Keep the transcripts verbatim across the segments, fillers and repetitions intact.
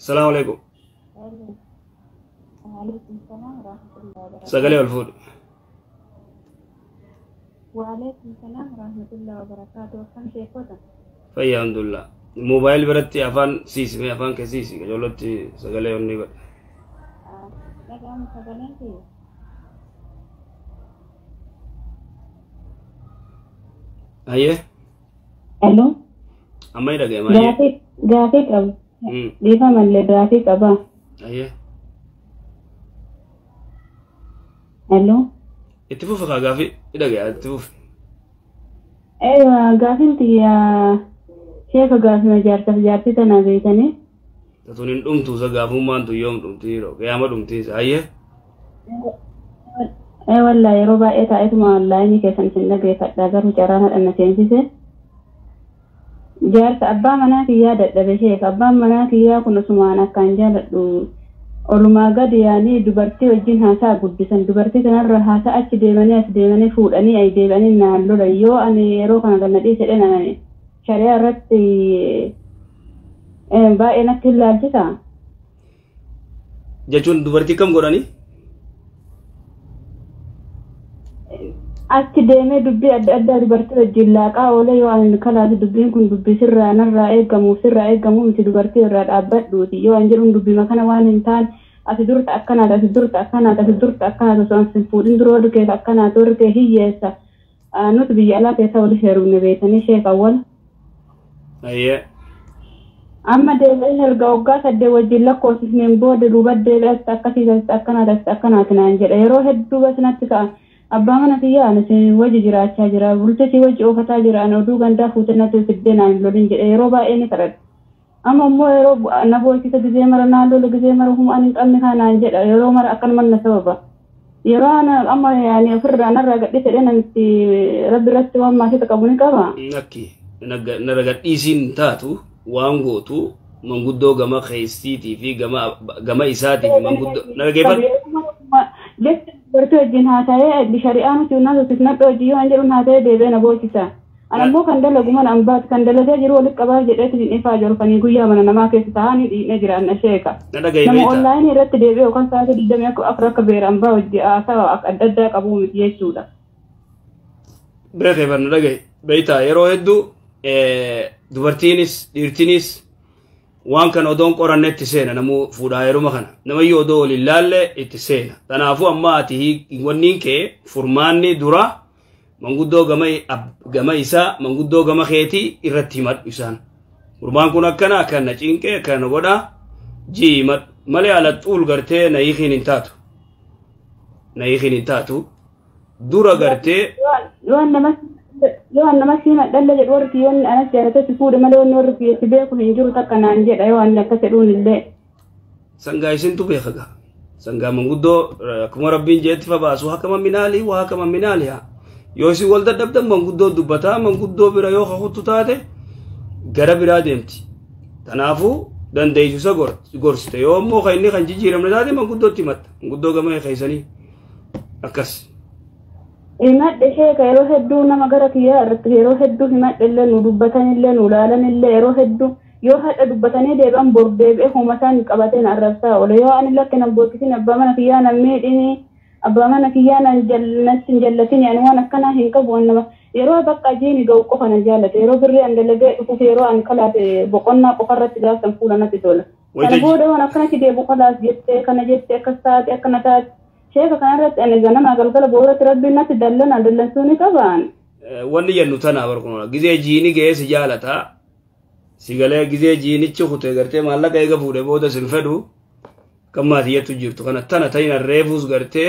السلام عليكم. وعليكم السلام ورحمة الله وبركاته. سقلي والفود. وعليكم السلام ورحمة الله وبركاته. وكم شيء كذا. فيا الحمد لله. موبايل برتي أفان سيسي مي أفان كسيسي كجولتي سقلي وني بر. آه. لكن أنا سأقولين كذي. أيه. ألو. أما يرجع ما جرافيك جرافيك أبو. أيه. ديفا من الجرافيك أبا. أيه. ألو. اتفوف خاغافي يرجع اتفوف. أيوة جرافيك يا شيخ جرافيك مجارة جارتي تنابيتني. تونين دوم توسا غافو مان تو يوم دوم تيرو كياما دوم تيس أيه. أي والله يروبا إيتا إتما والله إني كيسان سنة كيفا داغر وجرانا أنا سينسيسي. jaarsa abbaa manaatii yaadadha sheek abbaan manaatii yaa kun osumaan akkaan jaaladhu olumaa gadi yaanii dubartii wajjin haasaa guddisan dubartii kanarra haasaa achi deemanii as deemanii fuudhanii ay deebanii naan lola yoo ani yeroo kana galladhii sedhen shari'aa irratti baay'ee natti ilaalchisa jechuun dubartii kam godhanii achi deemee dubbii adda addaa dubartii wajjin laaqaa oolee yoo ani kalaasi dubbiin kun dubbii sirraa narraa eegamu sirraa eegamu miti dubartii irraa dhaabbadhuuti yoo an jedhuun dubbii kana waan hin taane asi durta akkanaata asi durta akkanaata asi durta akkanaata osoo hin fuudhin duroo dukeef akkanaata warri kee hiyyeessa nuti biyya alaa keessa wali heerumne beekanii sheek awwal. Ayyee. Amma deebi'ee erga waggaa saddeet wajjin lakkoofsisneen booda duuba deebi'etti akkasiis akkanaata akkanaati naan jedha yeroo hedduu basinatti ka'a. abbaa mana kiyyaa ani wajji jiraachaa jira bultii wajji oofataa jira ani oduu gandaa fuutinatti fiddee naan lolin jedhe yeroo baay'ee ni kadhadha amma immoo yeroo na boo'isa gizee mara naan lola gizee mara huma ani qabne kanaan jedha yeroo mara akkanuma na sababa yeroo ana amma yaani ofirraa narraa gadhiise dhenan itti rabbi irratti waan maasita qabu ni qaba. Nakki narra gadhiisiin taatu waan gootu manguddoo gama keessiitii fi gama gama isaatiif manguddoo narra geeffadhu. Bertu wajjin haasa'ee shari'aan nuti unnaa sosisnadha hojii yoo an jedhuun haasa'ee deebi'ee na boochisa. Ana immoo kan dalagu mana ambaati kan dalagee jiru walitti qabaa jedheetti dhiifaa jirfanii guyyaa mana namaa keessa taa'anii dhiinee jiran na sheeka. Nama onlaayinii irratti deebi'ee yookaan sa'aatii digdamii afur akka beera ambaa hojii haasawa adda addaa qabuu miti jechuudha. Beekee barna dhagaye beeytaa yeroo hedduu dubartiinis dhiirtiinis waan kan odoon qorannetti seena namu fuudhaa yeruma kana namayyuu odoo waliin laalle itti seena kanaafuu amma ati wanniin kee furmaanni dura manguddoo gama gama isaa manguddoo gama keetii irratti himadhu isaan furmaan kun akkana akkana cinqee akkana godha jii himadhu malee ala xuul gartee na hiikiin hin taatu na hiikiin hin taatu dura gartee yoo nama siima dhalla jedhu warri kiyyoonni anas jaalatatti fuudhe malee wanni warri kiyyetti beeku hin jiru takka naan jedha yoo ani akkas jedhuun illee. Sangaa isintu beeka gaa. Sangaa manguddoo akkuma rabbiin jeetti fa baasu hakama minaalii waa hakama minaalii haa. Yoo isin wal dadhabdan manguddoo dubbataa manguddoo bira yoo kakuttu taate gara biraa deemti. Kanaafuu dandeessisa gorsite yoo immoo kan inni kan jijjiiramne taate manguddootti himatta. Manguddoo gama keessanii akkas. Himadhe sheeka yeroo hedduu nama gara kiyyaa irratti yeroo hedduu himadhe illee nu dubbatan illee nu laalan illee yeroo hedduu yoo hadha dubbatanii deebi'an bor deebi'ee uumataan qabateen arrabsaa oole yoo ani lakke nan bookkisin abbaa mana kiyyaa nan miidhini abbaa mana kiyyaa nan jallatti hin jallatin yaani waan akkanaa hin qabu waan nama yeroo bakka jiini ga'u qofa na jaallate yeroo birrii an dalagee dhufuuf yeroo an kalaate boqonnaa qofarratti gaafsan fuula natti tola. Kana booda waan akkanatti deebi'u kalaas jettee kana jettee akkas taate akkana taate. Sheeka kanarratti ani ganama galgala boorratti rabbiin natti dallana dallansuuni qabaan. Wanni jennu tanaa barkunuudha gizee jiini ga'ee si jaalataa si galee gizee jiinichi kutee gartee maallaqa eega fuudhee booda sin fedhu kan maatiyyattu jirtu kana tana ta'in reefuus gartee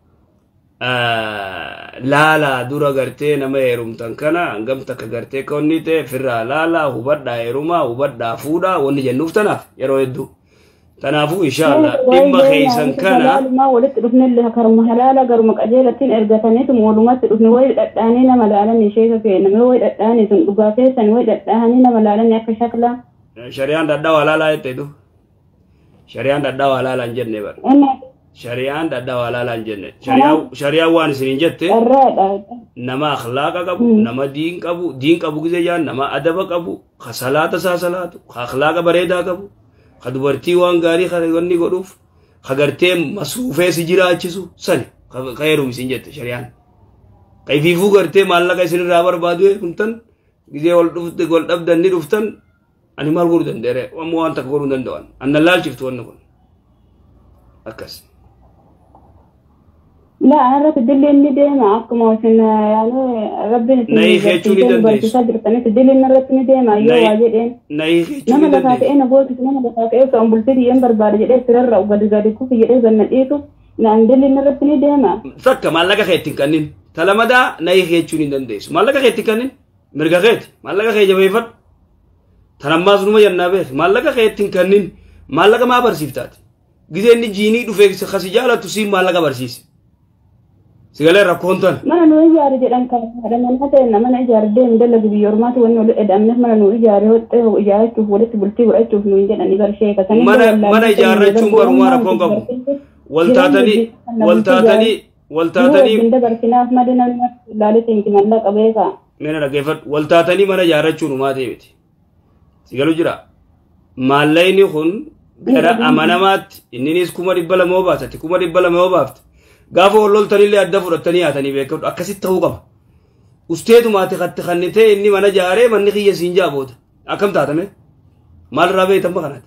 laalaa dura gartee nama heerumtan kana hangam takka gartee konni ta'e firraa laalaa hubadhaa heerumaa hubadhaa fuudhaa wanni jennuuf tanaaf yeroo hedduu. Tanaafu inshallah dhimma keessan kana ma walitti dhufne illee karuma halaala garuma qajeelattiin ergataniitu moolumatti dhufne wayi dhadhaanii nama laalanii sheeka keename wayi dhadhaanii sun dhugaa keessan wayi dhadhaanii nama laalanii akka shakla shari'aan dhadhaa walaalaa jetteetu shari'aan dhadhaa walaalaa hin jenne bar shari'aan dhadhaa walaalaa hin jenne shari'aan waan isin hin jette nama akhlaaqa qabu nama diin qabu diin qabu gizee jaan nama adaba qabu ka salaata isaa salaatu ka akhlaaqa bareedaa qabu خدورتي وان غاري خدورني قروف خغرتي مسروفه سجرا اچسو سن خيرو مسنجت شريان كيفي فو غرتي مالك اسن رابر بادو كنتن غزي ول دفت گول دبدن دفتن اني مال غردن دره ومو انت غردن دون ان لال شفت ونكون اكس لا انا رت دلي اني دي معكم وسن يعني ربنا ناي خيچوني دنديس صدر تني دلي ان رتني دي ما يو واجدين ناي خيچوني نما لفات انا بوت نما لفات ايه كان بلتي ينبر بار جدي سرر او غد غد كو يدي زن ايتو نان دلي ان رتني دي ما سك مالك خيتين كنين تلمدا ناي خيچوني دنديس مالك خيتين كنين مرغا خيت مالك خي جبيفت تنماز نما ينابه مالك خيتين كنين مالك ما برسيفتات غزي ني جيني دو فيك خسي جالا تسي مالك برسيس سيغالي راكونتن ما نو يجار جدان كان هذا من حتى ان من يجار دين دل بيورمات وانه ادم ما نو يجار هو اجايت ولت بلتي ورأيت في وين اني بر شيء كان من من يجار رچون بر ما راكون كم ولتاتني ولتاتني ولتاتني بند بركنا ما دنا لالي تنكن الله قبيكا من رغفت ولتاتني من يجار رچون ما ديبتي سيغالو جرا ماليني خون غرا امانامات اننيس كوما دبل موبات كوما دبل موبات غافو لول تريلي ادفو رتني اتني بيكو اكسيت تو قبا استيدو ما تخت خنته اني من جاري من خي سينجا بود اكم تاتمه مال رابي تم كانت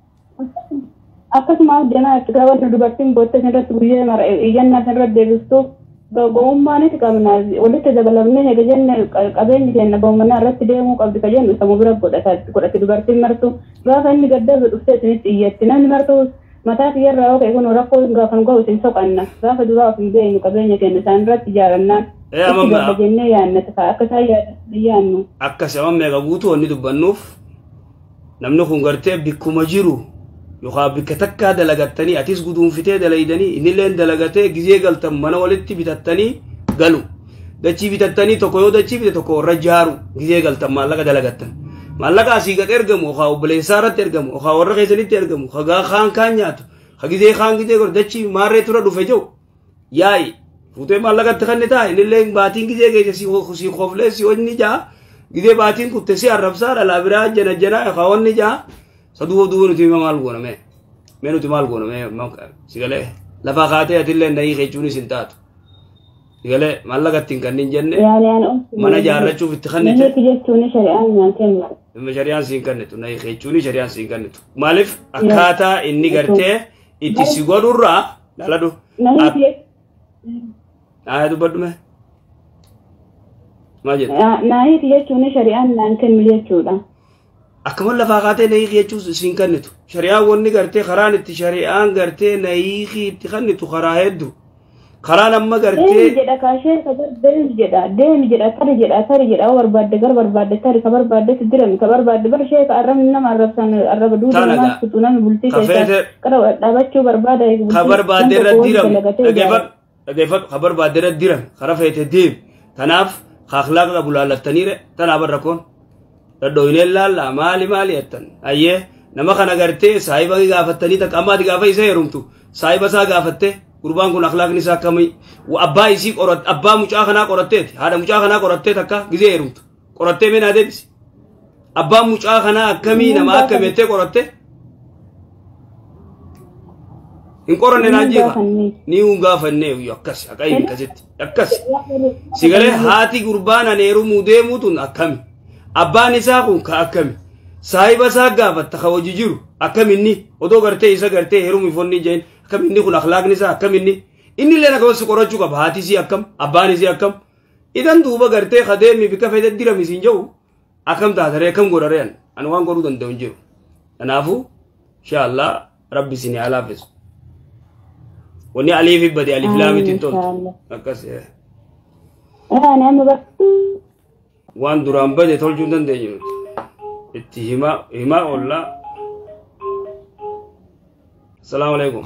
اكس ما دنا تغاو دبرتين بوت سنت بويه مر يجنا سنت ديبستو غوم ماني تكامنا ولت دبلمنه هجن قبين جن بومنا رت ديمو قبل كجن سمبر بود اسات كرت دبرتين مرتو غافني قدر استيت يتنا مرتو متى يراو كيكون ورقو غافن غو سنسوق ان غاف دوا في بين قبين كن سانرت تجارنا اي امام جنة يا نتفا اكسا يانو اكسا امام ميغا غوتو ني دبنوف نمنو خنغرتي بكما جيرو يخا بكتكا دلغتني اتيس غدون فيتي دلايدني ان لين دلغتي غزي غلتم من ولتي بتتني غلو دچي بتتني توكو دچي بتوكو رجارو غزي غلتم مالغا دلغتن مالغا سيغا ترغمو خاو بليسارا ترغمو خاو ورخيسني ترغمو خغا خان كانيات خغزي خان غزي غور دچي ماري ترا دفجو ياي فوتي مالغا تخنيتا ان لين باتين غزي غي سي خو سي خوفله سي وني جا غزي باتين كوتسي عربسار لا برا جنا جنا خاون جا سدو دو نتي مال غونه مي منو تي مال غونه مي سيغله لفا خاتي اتله ناي خيچوني سنتات سيغله مالغا تنكن جنة يعني انا مانا جارچو بتخنيت ني تجتوني شريان يانتن مشاريان سينكنتو ناي خيچوني شريان سينكنتو مالف اكاتا اني غرتي اتي سيغورورا دالادو آه دو بدمه ما جد ناي تجتوني شريان يانتن مليچودا أكمل لفاقاتي نايخي يجوز سينكنتو شريعة وني غرتي خران اتي شريعان غرتي نايخي تخنتو خراهدو خران اما غرتي دين جدا كاشي كبر دين جدا دين جدا تري جدا تري جدا اور بعد غربر بعد تري خبر بعد تدرم خبر بعد برشي كارم نما عرفسان عرب دود ما كتونا بولتي كرو دابچو برباد خبر بعد رديرم اگيفر اگيفر خبر بعد رديرم خرفيت ديب تناف خاخلاق بولالتنير تنابر ركون دوينه لا مالي مالي اتن ايه نما خنا غرتي صاحبا غافتني تك اما دي غافي سيرمتو صاحبا سا غافته قربان كن اخلاق نسا كمي وابا يسي قرت ابا مچا خنا قرتت هذا مچا خنا قرتت تك غزي يرمتو قرتت من ادبس ابا مچا خنا كمي نما كميته قرتت ان قرن ناجيغا نيو غافني يكس اكاي كزت يكس سيغله هاتي قربان نيرو موديموتن اكمي أبان إساقون كأكمي صاحب إساق غافت تخوجي جيرو أكميني ودو غرتي إسا غرتي هيرومي فوني جين أكميني خل أخلاق نسا أكميني إني لنا كوس قرأتشو كبهاتي سي أكم أبان سي أكم إذن دوبا غرتي خدمي بك فايدة ديرا ميسين جو أكم تاثري أكم غراريان أنوان غرو دن دون جيرو أنافو إن شاء الله ربي سيني على فيس وني علي في بدي علي فلامي تنتون أكس أنا أنا بس وان درام بدي تول جندن دينو اتهما هما ولا السلام عليكم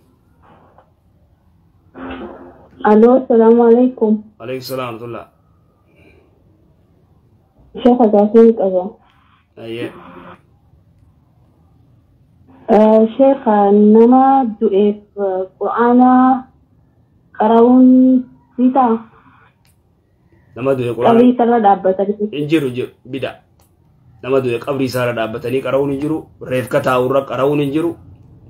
الو السلام عليكم عليكم السلام ورحمه الله شيخ زاسين كذا ايه آه شيخ انما دعيت قرانا قراون سيتا لما دو القران قوي ترى دابا انجرو جو بدا nama du'e qabrii isaarra dhaabbatanii qara'uun hin jiru reefka taa'urra qara'uun hin jiru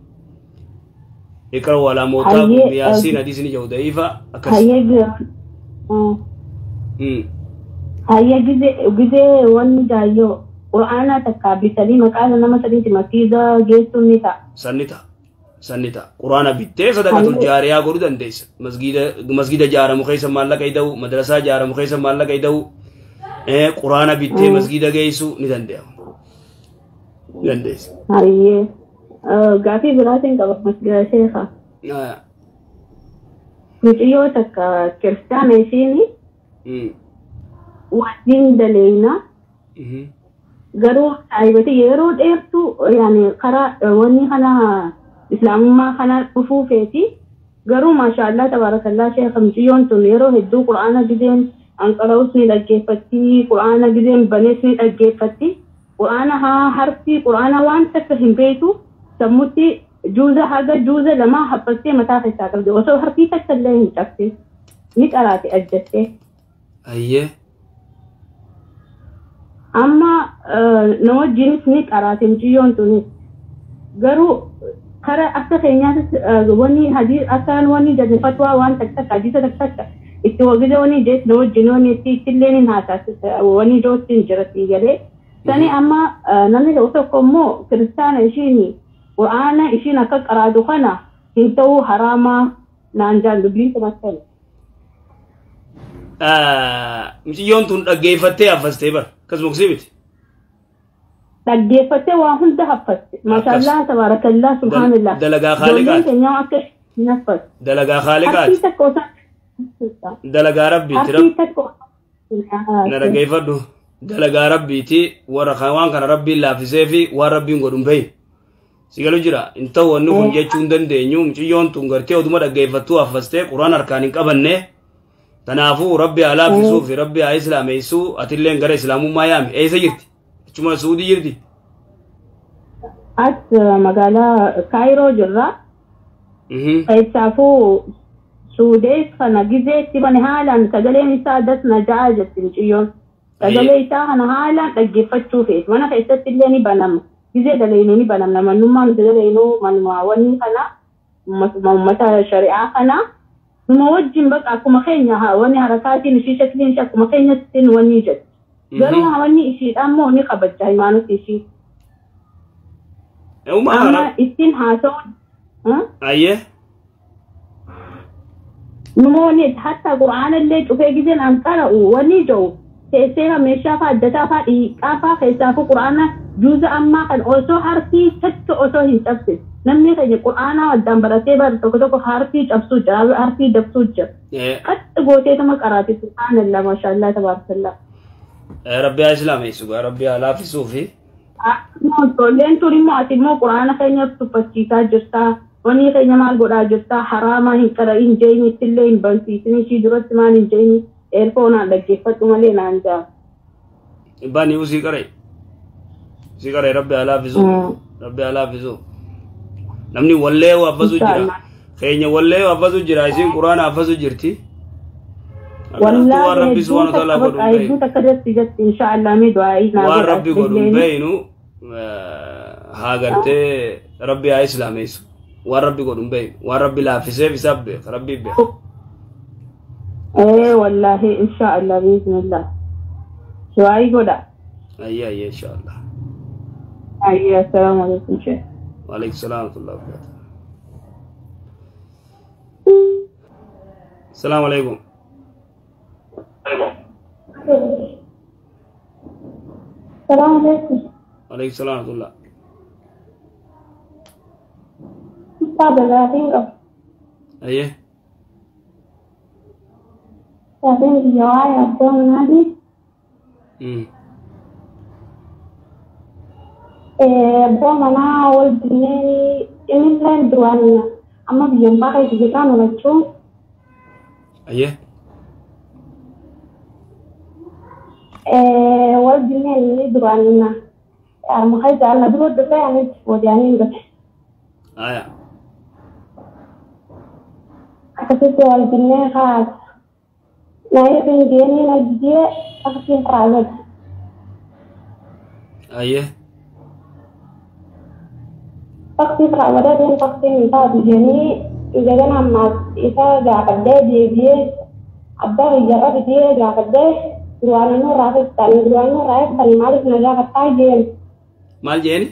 iqra wala mootaa yaasiin hadiisni jiru da'iifa akkas hayya gize gize wanni jaayyoo qur'aana takka bitanii maqaa nama sadiiti makiiza geessuun ni ta'a sannita sannita qur'aana bittee sadaqatul jaariyaa godhuu dandeessa masgida masgida jaaramu keessa maallaqa ida'u madrasaa jaaramu keessa maallaqa ida'u eh qur'aana bittee masgida geessu ni dandeessa ni dandeessa hayye gaafii biraatiin qaba masgida sheekha muciyyoo takka kiristaana isiini wajjin daleeyna garuu saayibati yeroo dheertu yaani karaa wanni kana islaamummaa kana dhufuu feeti garuu maashaallah tabarakallah sheekha muciyyoon tun yeroo hedduu qur'aana gizeen anqara'us ni dhaggeeffatti qur'aana gizeen banees ni dhaggeeffatti qur'aana haa harfi qur'aana waan takka hin beeku sammutti juuza haga juuza lama haphattee mataa keessaa qabdi osoo harfi takka illee hin cabse ni qaraate ajjattee ayyee amma nama wajjinis ni qaraate muciyyoon tunis garuu kara akka keenyaatti wanni hadii akkaan wanni jedhu fatwaa waan takka hadiisa takka itti wagide wanni jees nama wajjin wanni itti illee ni haasaasisa wanni dootti hin jirati galee sani amma namni tokko immoo kiristaana ishiini qur'aana ishiin akka qaraatu kana hin ta'uu haraamaa naan jaallubiin tumattani. Muciyyoon tun dhaggeeffattee haffastee bara akkasuma kusii miti. Dhaggeeffattee waa hunda haffatte maashaallah tabarakallah subhaanallah dalagaa khaaliqaati keenya akka naffas dalagaa khaaliqaati dalagaa rabbiiti na dhaggeeffadhu dalagaa rabbiiti warra waan kana rabbiin laaffisee fi waan rabbiin godhu hin beeyin si galu jira hin ta'u wanni kun jechuu hin dandeenyu muciyyoon tun gartee oduma dhaggeeffattuu haffastee quraan harkaan hin qabanne kanaafuu rabbi haa laaffisuu fi rabbi haa islaameessuu atilleen gara islaamummaa yaami eessa jirti achuma suudii jirti as magaalaa kaayiroo jirra keessaafuu suudees kana gizeetti bane haalaan sagaleen isaa das najaa jetti muciyyoon sagalee isaa kana haalaan dhaggeeffachuu feet mana keessatti illee ni banama gizee daleenu ni banamna mannummaan daleenu manuma wanni kana ummata shari'aa kana numa wajjin baqa akkuma keenya wanni harakaatiin ishii shakliin ishii akkuma keenyattiin wanni jedhu garuu wanni ishiidha ammoo ni qabachaa himaanuti ishii amma ittiin haasa'u ayyee numoonni hatta qur'aana illee cufee gizeen an qara'u wanni jedhu teessee meeshaa fa'aa addataa fa'aa dhiiqaa fa'aa keessaafuu qur'aana juuza ammaa kan osoo harkii takka osoo hin cabse namni keenya qur'aana waddaan baratee bara tokko tokko harkii cabsuu jira harkii dabsuu jira qaxxi gooteetuma qaraate subhaanallah maashaallah tabarakallah rabbi haa islaameessu rabbi haa laaffisuu fi ijoolleen tun immoo ati immoo qur'aana keenya tuffachiisaa jirtaa wanni keenya maal godhaa jirtaa haraamaa hin qara'in jeenyi ittillee hin barsiisin ishii duratti maal hin jeenyi eerfoonaan dhaggeeffadhu malee naan jaa bani usii qara'e usii qara'e rabbi haa laaffisuu rabbi haa laaffisuu namni wallee haffasu jira keenya wallee haffasu jira isiin quraana haffasu jirti والله ربي سبحانه وتعالى قد أيدو تكررت جت إن شاء الله مدعي وان ربي قدوم بينو هاجرت ربي على إسلام يسوع وان ربي قدوم بين وان ربي لا في سيف سب ربي به إيه والله إن شاء الله بإذن الله شو أي قدا أيه أيه إن شاء الله أيه السلام عليكم شيخ وعليكم السلام ورحمة الله وبركاته السلام عليكم السلام عليكم وعليكم السلام ورحمة الله طاب الغريب أيه بعدين الجوايا الدوم هذه أمم دوم أنا والبنيني إني لين دوانية أما بيوم بقى يجيكان ولا تشوف أيه والبنيني دوانية مخيز على درود بقى يعني وديانين بس آية أكتب والبنيني خاص لا يبين ديني نجدي أكتب قاعدة Aye. Taksi perawatan dan taksi minta dijani ijaran amat isa gakade dia abda ijaran dia gakade ruangan nu rakyat tan ruangan nu rakyat tan malik naga katajen Mal jen?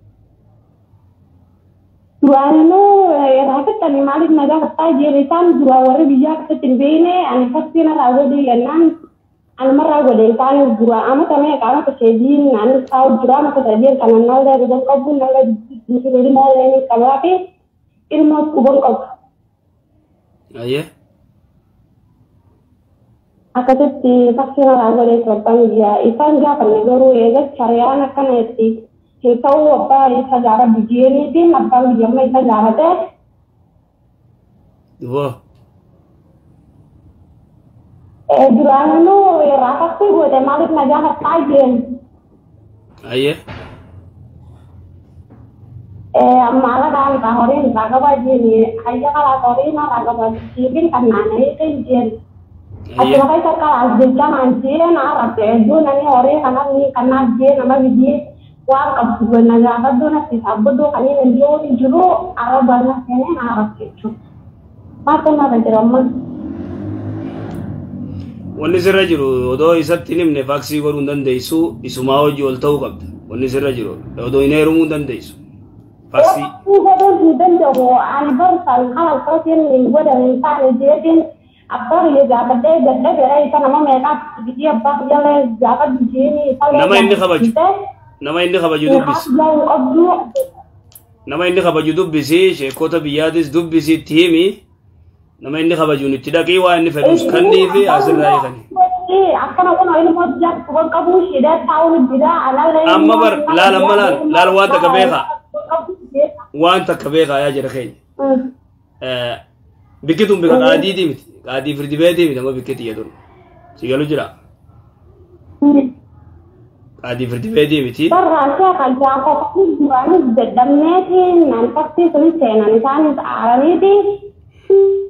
ruangan nu rakyat tan malik naga katajen isan dua wari bijak setimbene ane taksi na rago di enan ane marago de kan dua amat ane kana kesedin ane tahu dua amat kesedin kana nal dari dan kabun nal di sini mau ini kalau api ilmu kubur kau Aye. Aku di vaksin orang boleh sebab dia ikan dia kan negara itu carian akan itu kita apa itu cara begini sih apa dia mau itu cara deh Dua. eh jualan itu rakyat sih buat emalik naga kajian Aye. eh malah dalam tahurin raga baju ni aja kalau tahurin raga baju sih kan mana itu jen Aye. Aku pakai sekarang aja nanti na rapi itu nani orang karena ni karena dia nama biji wah kamu naga apa tu nasi sabut tu kali ni dia ni juru arah banyak ni na rapi itu macam mana cerita Wanni sirra jiru odoo isatti nimne faaksii godhuu hin dandeessu isumaa hojii ol ta'uu qabda. Wanni sirra jiru odoo hin heerumuu hin dandeessu. Faaksii. Aku godhuu hin danda'u ani barsan kalau kalian ni godhan hin taane jeetiin abbaa biyya gaafadhee dadhabera isa nama meeqaaf biyya abbaa biyyallee gaafa bijiini Nama inni kabaju. Nama inni kabaju dubbisi. Nama inni kabaju dubbisi sheekota biyyaatis dubbisi itti himi. Nama inni kabajuun itti dhaqee waa inni fedhus kannii fi asirraa eegani. Akkana kun ilmoo hojjaa kun qabu shida taa'uun jira alallee. Amma bar laal amma laal laal waan takka beekaa. Waan takka beekaa yaa jira keenya. Bikkituun bika qaadiitii miti. Qaadii firdi beetii miti amma bikkitii jedhuun. Si galu jira. Qaadii firdi beetii miti. Barraashaa kan jaafa fakkiin duraanis dadhabneetiin nan taksii sunis seenan isaanis aaraniiti.